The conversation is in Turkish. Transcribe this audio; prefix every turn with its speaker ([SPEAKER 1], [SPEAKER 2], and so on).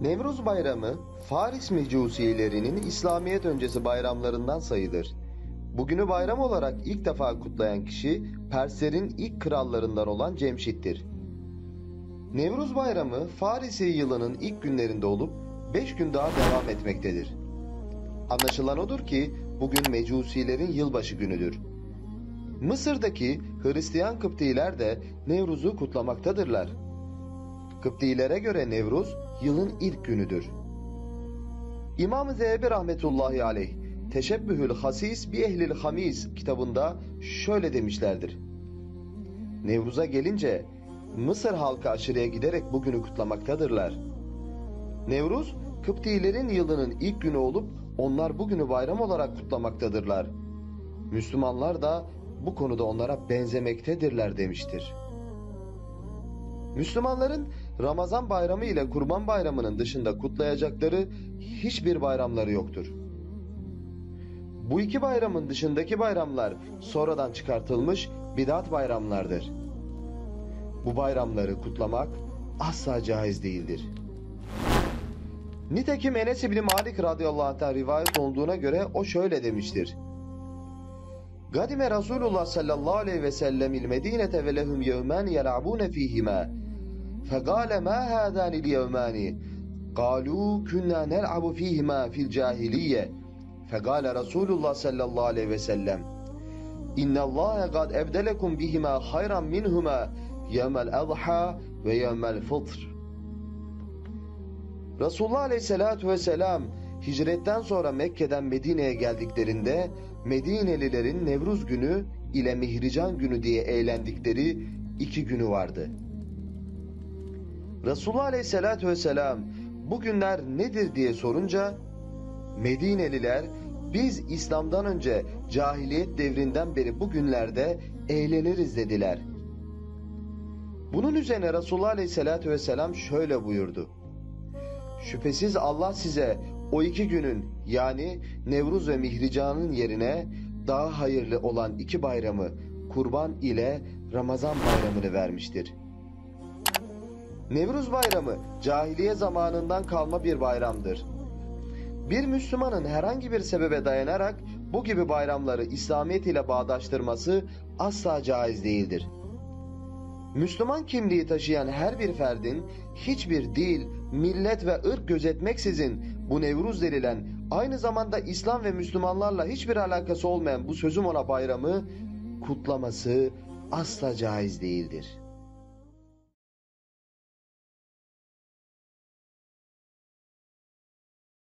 [SPEAKER 1] Nevruz Bayramı, Faris mecusilerinin İslamiyet öncesi bayramlarından sayılır. Bugünü bayram olarak ilk defa kutlayan kişi Perslerin ilk krallarından olan Cemşit'tir. Nevruz Bayramı, Farisi yılının ilk günlerinde olup 5 gün daha devam etmektedir. Anlaşılan odur ki bugün mecusilerin yılbaşı günüdür. Mısır'daki Hristiyan Kıptiler de Nevruz'u kutlamaktadırlar. Kıptilere göre Nevruz yılın ilk günüdür. İmam-ı Zehebi rahmetullahi aleyh Teşebbühül Hasis bi Ehlil Hamis kitabında şöyle demişlerdir. Nevruz'a gelince Mısır halkı aşırıya giderek bugünü kutlamaktadırlar. Nevruz, Kıptilerin yılının ilk günü olup onlar bugünü bayram olarak kutlamaktadırlar. Müslümanlar da bu konuda onlara benzemektedirler demiştir. Müslümanların Ramazan bayramı ile Kurban bayramının dışında kutlayacakları hiçbir bayramları yoktur. Bu iki bayramın dışındaki bayramlar sonradan çıkartılmış bid'at bayramlardır. Bu bayramları kutlamak asla caiz değildir. Nitekim Enes İbni Malik radıyallahu anh'tan rivayet olduğuna göre o şöyle demiştir. Gadime Resulullah sallallahu aleyhi ve sellem il Medinete ve lehum yevmen yel'abune fihima. Fegale ma hadanil yevmani. Kalu kunna nel'abu fihima fil cahiliye. Fegale Resulullah sallallahu aleyhi ve sellem. İnnallâhe gad ebdelekum bihima hayran minhuma yevmel adha ve yevmel fıtr. Resulullah aleyhissalatu vesselam hicretten sonra Mekke'den Medine'ye geldiklerinde Medinelilerin Nevruz günü ile Mihrican günü diye eğlendikleri iki günü vardı. Resulullah aleyhissalatu vesselam bu günler nedir diye sorunca Medineliler biz İslam'dan önce cahiliyet devrinden beri bu günlerde eğleniriz dediler. Bunun üzerine Resulullah aleyhissalatu vesselam şöyle buyurdu. Şüphesiz Allah size o iki günün yani Nevruz ve Mihrican'ın yerine daha hayırlı olan iki bayramı Kurban ile Ramazan bayramını vermiştir. Nevruz bayramı cahiliye zamanından kalma bir bayramdır. Bir Müslümanın herhangi bir sebebe dayanarak bu gibi bayramları İslamiyet ile bağdaştırması asla caiz değildir. Müslüman kimliği taşıyan her bir ferdin hiçbir dil, millet ve ırk gözetmeksizin bu Nevruz denilen aynı zamanda İslam ve Müslümanlarla hiçbir alakası olmayan bu sözüm ona bayramı kutlaması asla caiz değildir.